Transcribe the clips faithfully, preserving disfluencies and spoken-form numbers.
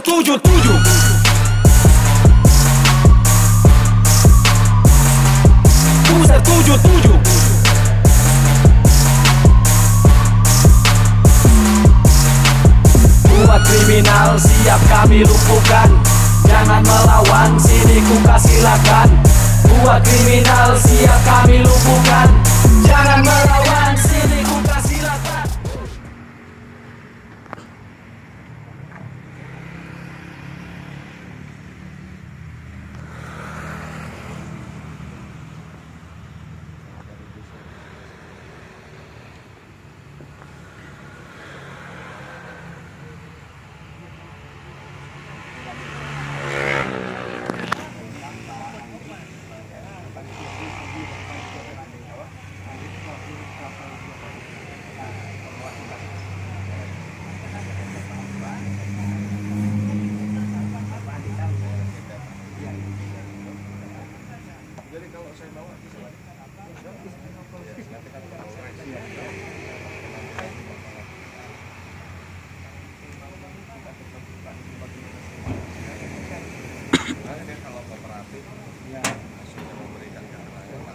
tujuh tujuh. Booster tujuh tujuh. Buat kriminal siap kami lumpuhkan. Jangan melawan, sini ku kasih silakan. Buat kriminal siap kami lumpuhkan. Jangan melawan, sini ku kasih silakan. Jadi kalau saya bawa bisa lagi. Nah, kalau kooperatif ya sudah memberikan keterangan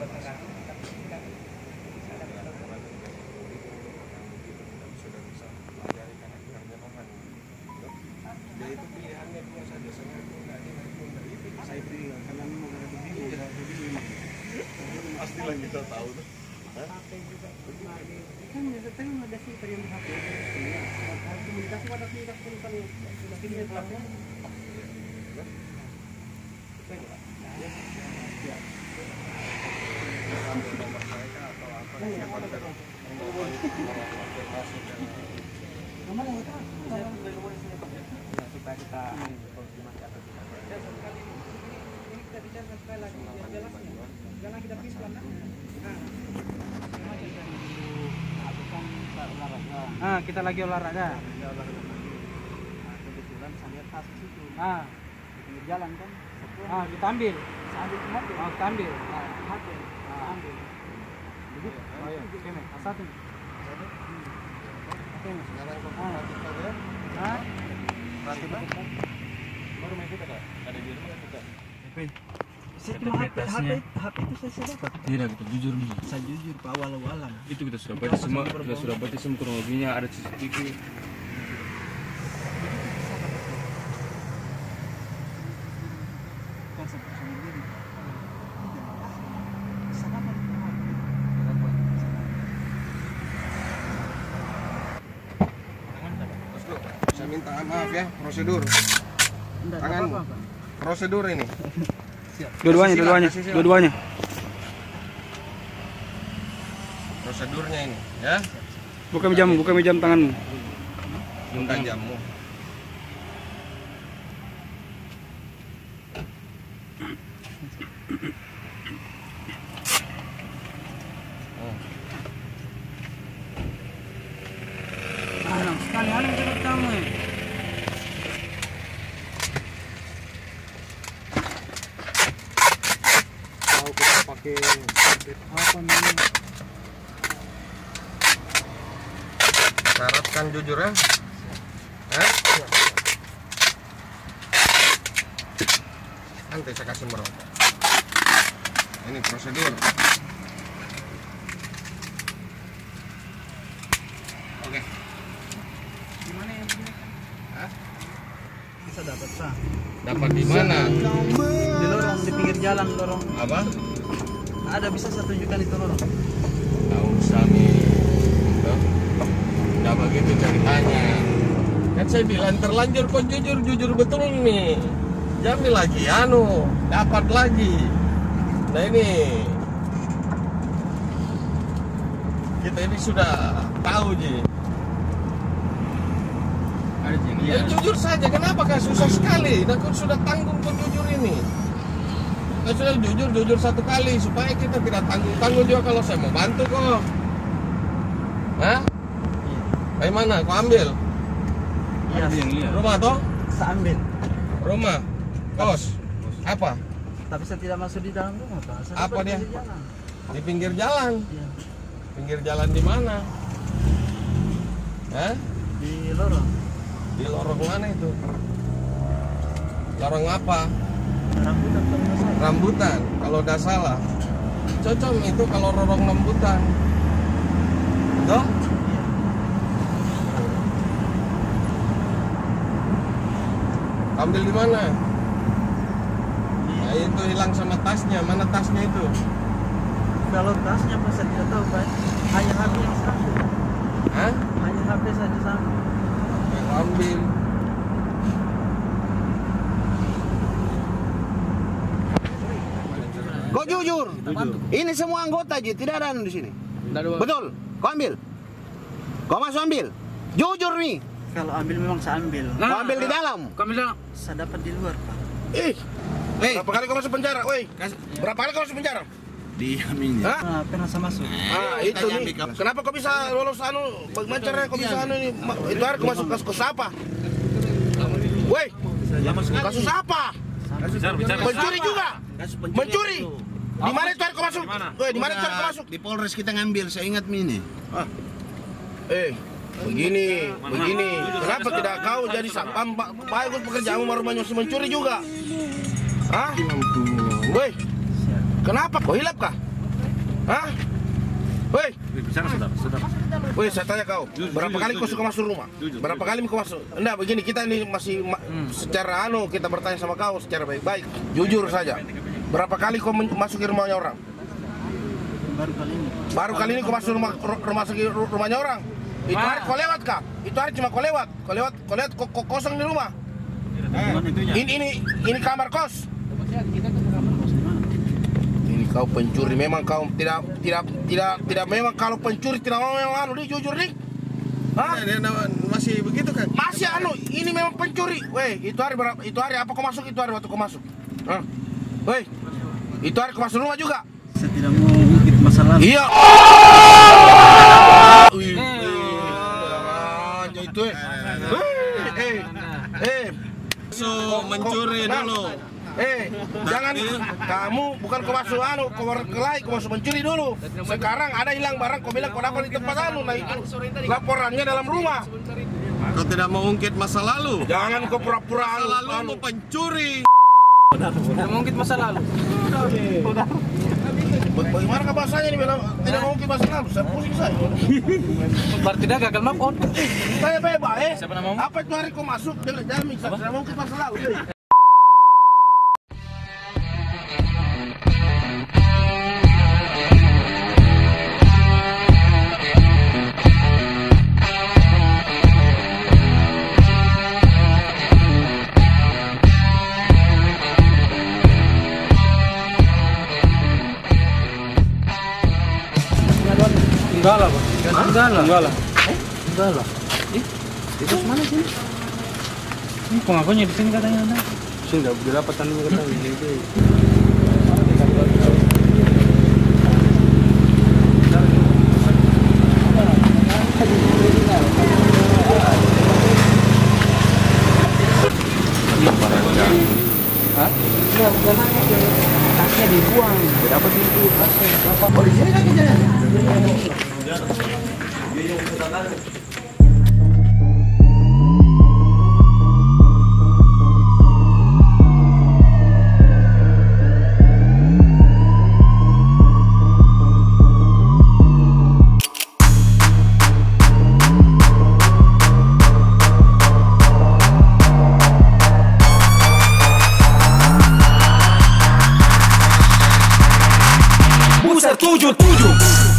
sudah bisa pelajari karakternya Noman. Dia itu pilihannya dua saja, saya itu nggak dia itu saya beri karena memang ada begini pastilah kita tahu tuh. H P juga kan saya ada sih yang di H P ya komunikasi pada tingkat perusahaan sudah tinggi berapa Nomor mereka atau apa supaya kita konfirmasi atau tidak. Ini kita bicara sekali lagi yang jelas ya. Jangan kita pisah lah. Ah, kita lagi olahraga. Kebetulan saya tas di situ. Ah, di pinggir jalan kan. Ah, kita ambil. Ambil H P. Oh, kita ambil. H P. Ah, ambil. Jadi, oh iya, oke, Mas. Satu. Oke, Mas. sekarang kooperatif saja. Ah, Kooperatif baru main kita kan? Ada di rumah kita. Cuma H P, H P, H P itu saya sudah dapat. Tidak, kita jujur nih. Saya jujur Pak awal-awalan. Itu kita sudah baca semua, kita sudah baca semua kronologinya, ada C C T V. Bosku, saya minta maaf ya, prosedur. Tanganmu. Prosedur ini. Dua-duanya, dua-duanya, dua-duanya. Prosedurnya ini, ya. Buka jam, buka jam tanganmu. Buka jammu. Enak sekali anak dekat kamu ya. Mau kita pakai Apa namanya? syaratkan jujur ya. Eh? Nanti saya kasih merokok. Ini prosedur. Oke. Gimana yang punya? Hah? Bisa dapat sah. Dapat di mana? Di lorong di pinggir jalan lorong. Apa? Ada bisa saya tunjukkan itu lorong. Nggak usah nih. Tuh. Nggak begitu ceritanya. Kan saya bilang terlanjur kok jujur jujur betul nih. Jamil lagi anu dapat lagi. Nah ini kita ini sudah tahu Ji. Ada yang Ya jujur saja, kenapa kan susah sekali? Nah, kan sudah tanggung kok jujur ini. Kan sudah jujur jujur satu kali supaya kita tidak tanggung tanggung juga kalau saya mau bantu kok. Hah? Bagaimana? Kau ambil? Iya, yang lihat. Rumah toh? saya ambil. Rumah? Kos? Apa? Tapi saya tidak masuk di dalam rumah, Pak. Saya Apa dapat dia? di jalan. Di pinggir jalan. Iya. Pinggir jalan di mana? Hah? Di lorong. Di lorong mana itu? Lorong apa? Rambutan kalau nggak salah. Rambutan. Kalau udah salah. Cocok itu kalau lorong rambutan. Toh? Ambil di mana? Nah, itu hilang sama tasnya. Mana tasnya itu? Kalau tasnya pas saya tidak tahu Pak. Hanya H P yang sama. Hah? Hanya H P saja sama. Yang ambil. Kau jujur. Ini semua anggota aja, tidak ada anu di sini. Betul. Kau ambil. Kau masuk ambil. Jujur nih. Kalau ambil memang saya ambil. Kau ambil di dalam. Kau ambil dalam. Saya dapat di luar Pak. Ih. Hei, berapa kali kau masuk penjara? Woi, berapa kali kau masuk penjara? Diamin. Hah? Nah, pernah saya masuk. Ah, itu nih. Kenapa kau bisa lolos anu? Bagaimana caranya kau bisa anu nih? Ma- Itu hari kau masuk kasus apa? Woi, kasus apa? Mencuri juga. Mencuri. Di mana itu hari kau masuk? Woi, di mana itu hari kau masuk? Di Polres kita ngambil, saya ingat ini. Ah. Eh, begini, begini. Kenapa tidak kau jadi satpam? Ba- Bagus pekerjaanmu baru masih mencuri juga. Hah? Woi, kenapa kau hilap kah? Hah? Woi, Bicara saudara, saudara. woi, saya tanya kau, Jujur, berapa jujur, kali kau jujur. suka masuk rumah? Jujur, Berapa jujur. kali kau masuk? Enggak, begini kita ini masih ma- secara anu kita bertanya sama kau secara baik-baik, jujur saja. Berapa kali kau men- masuk ke rumahnya orang? Baru kali ini. Baru kali ini kau masuk rumah ru- rumah segi ru- rumahnya orang. Itu hari kau lewat kah? Itu hari cuma kau lewat. Kau lewat, kau lihat kok kok kosong di rumah. Ini ini ini kamar kos. Ini kau pencuri, memang kau tidak tidak tidak tidak memang kalau pencuri tidak mau memang anu nih jujur nih. Hah? Dia masih begitu kan? Masih anu, ini memang pencuri. Weh, itu hari berapa? Itu hari apa kau masuk? Itu hari waktu kau masuk. Hah? Weh, itu hari kau masuk rumah juga. Saya tidak mau ungkit masa lalu. Iya. Wih, wih, itu eh. Eh, eh, So, mencuri Nah, dulu. Eh, jangan kamu bukan kau masuk anu, kau kelai, kau masuk mencuri dulu. Sekarang ada hilang barang, kau bilang kau dapat di tempat anu, nah itu laporannya dalam rumah. Kau tidak mau ungkit masa lalu. Jangan kau pura-pura Masa anu, lalu anu. mau pencuri. Tidak mungkin masa lalu. Bagaimana kau bahasanya ini bilang tidak mau mungkin masa lalu? Saya pusing saya. Berarti dia gagal move on. Saya bebas eh. Siapa namamu? Apa itu hari kau masuk? Jangan jamin, saya tidak mau mungkin masa lalu. Enggak lah, Bos. Enggak lah. Enggak lah. Enggak lah. Ih, itu mana sih? Ini pengakuannya di sini katanya ada. Sini enggak didapatan dulu katanya. Hah? Enggak, bukan tasnya dibuang. Dapat itu tasnya. Oh, di sini kakinya. Buser tujuh tujuh.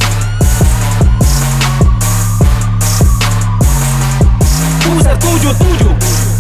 Buser tujuh tujuh.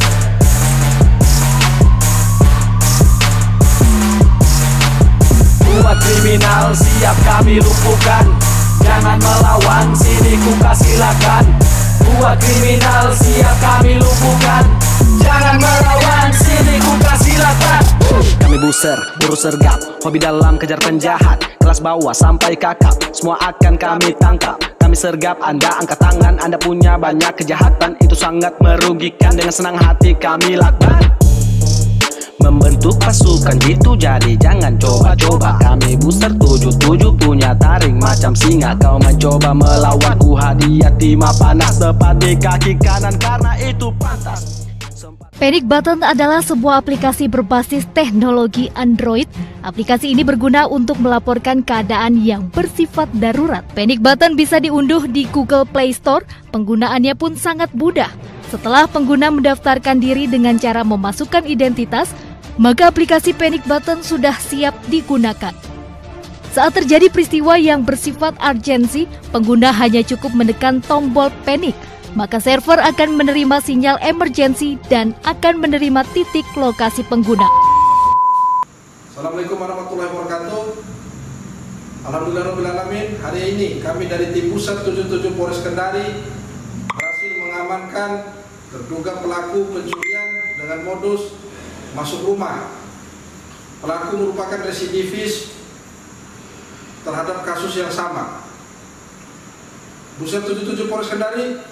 Buat kriminal siap kami lumpuhkan. Jangan melawan, sini ku kasih silakan. Buat kriminal siap kami lumpuhkan. Jangan melawan, sini ku kasih silakan. Kami buser, buru sergap, hobi dalam kejar penjahat. Kelas bawah sampai kakap, semua akan kami tangkap. Kami sergap, Anda angkat tangan. Anda punya banyak kejahatan, itu sangat merugikan. Dengan senang hati kami lakukan. Membentuk pasukan gitu, jadi jangan coba-coba. Kami buser tujuh tujuh, punya taring macam singa. Kau mencoba melawanku, hadiah timah panas tepat di kaki kanan, karena itu pantas. Sempat Panic Button adalah sebuah aplikasi berbasis teknologi Android. Aplikasi ini berguna untuk melaporkan keadaan yang bersifat darurat. Panic Button bisa diunduh di Google Play Store. Penggunaannya pun sangat mudah. Setelah pengguna mendaftarkan diri dengan cara memasukkan identitas, maka aplikasi Panic Button sudah siap digunakan. Saat terjadi peristiwa yang bersifat urgensi, pengguna hanya cukup menekan tombol panic. Maka server akan menerima sinyal emergensi dan akan menerima titik lokasi pengguna. Assalamualaikum warahmatullahi wabarakatuh. Alhamdulillahirrahmanirrahim. Hari ini kami dari tim Pusat tujuh puluh tujuh Polres Kendari berhasil mengamankan terduga pelaku pencurian dengan modus masuk rumah. Pelaku merupakan residivis terhadap kasus yang sama. Pusat tujuh puluh tujuh Polres Kendari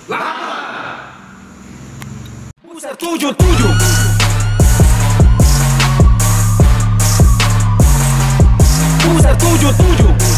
Pusat tujuh puluh tujuh Pusat tujuh puluh tujuh